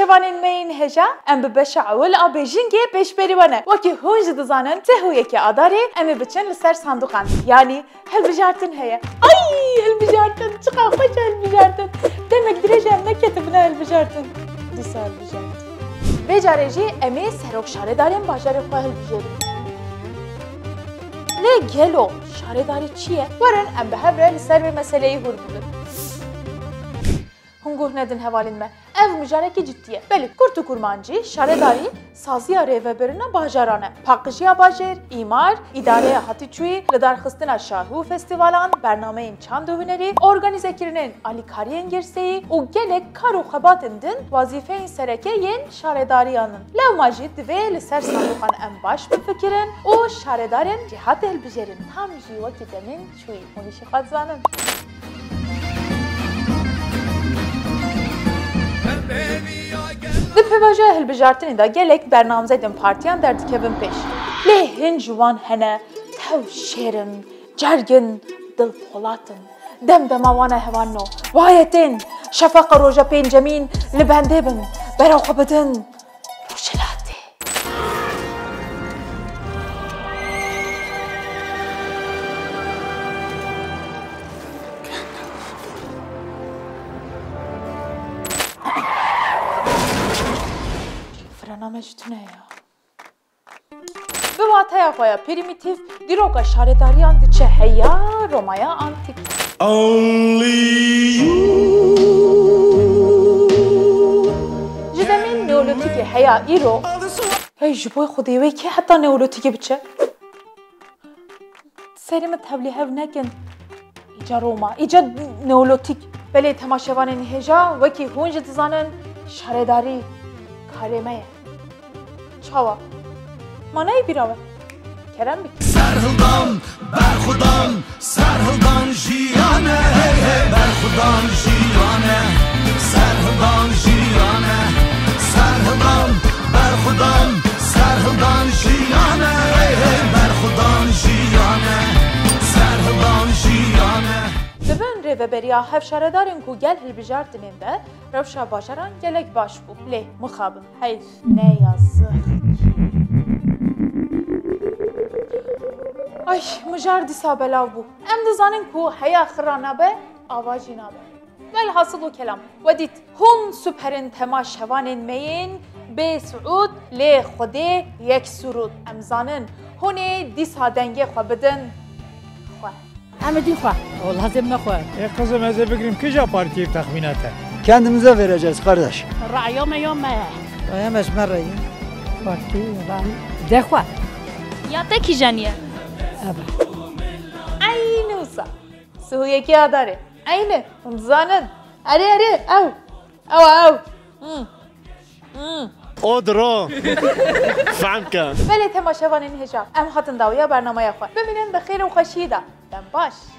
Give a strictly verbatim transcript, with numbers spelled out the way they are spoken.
تماشاوانین مین هجا ام ببشع اول آبیجین که پیش بریوانه وکی هونج دزانن تهو یکی آداری ام بچن لسر صندوقان یعنی هالبجارتن هيا اي هالبجارتن چقدر خوش هالبجارتن دمك درجه ام نكتبنا هالبجارتن دسال هالبجارتن بجارجی امی سروک شاره داریم باجار خواه هالبجارتن لی گلو شاره داری چیه؟ ورن ام به هفره لسر به مسئله هور بودن هنگوه ندن هوالین ما ev müjareke ciddiye. Beli kurtu kurmancı, şaredari, saziya revberine bajarane. Pakıjiya bajer, imar, idareye hatiçuyi, ledar xistina şahu festivalan, bernameyin çand hüneri, organize kirinin alikariyen girseyi, u gelek karu xabatindin vazifeyin sereke yen şaredariyanın. Lev majid ve liser sandukan en baş bir fikirin, o şaredariyen cihat elbijerin tam jiva kidemin çuyi. Onu işi kazanın. Di pevaja hilbijartinê de gelek bernamezeyên partiyan derdikevin pêş. Lê hin ciwan hene, tew şêrin, cergin, dilpolatin. Demdema wan e hevan no. Wayetên, şefeqa roja pêncemîn li bendê bin, bera xwe bidin. Rojhilatê. Frana tune ya. Bi wataya xwe primitif dîroka şaredariyan diçe heya Romaya antik. Ji demên neolîtikê heya îro hey ji bo xwedê wê kê heta neolîtikê biçe? Serê min tevlî hev nekin. Îca Roma, îca neolîtik. Belê temaşevanên hêja wekî hûn jî dizanin şaredarî karême ye. Çawa. Manayê bîra we. Kerem bik. Serhildan, berxudan, serhildan jiyane, hey hey berxudan jiyane, serhildan jiyane, serhildan, berxudan, serhildan jiyane, hey hey berxudan jiyane, serhildan jiyane. Dibin rêveberiya hevşaredarên ku gel hilbijartinên de rewşa bajaran gelek baş bû. Lê mixabin heyf ne yazık. Ay mijar dîsa belav bû. Em dizanin ku heya xira nabe, ava jî nabe. Velhasıl û kelam wedît hûn süperin temaşevanên me yên bê Suud lê Xwedê yek surûd. Em zanin hûnê dîsa dengê xwe bidin xwe. Ahmet'in xwe. O lazım ne xwe? E kızım eze bigrim kıca partiye tahminata. Kendimize vereceğiz kardeş. Ra'yom yom me. Ra'yom esmerrayım. Parti ran. De xwe. Ya te kijaniye. Evet. Aynı usa. Suhuyeki adarı. Aynı. Zanin. Arı arı. Av. Av av. Hmm. Hmm. Odro. Famka. Belê temaşevanên hêja. Em hatin dawiya bernamaya xwe. Bimînin bi xêr û xweşiyê de. Dem baş.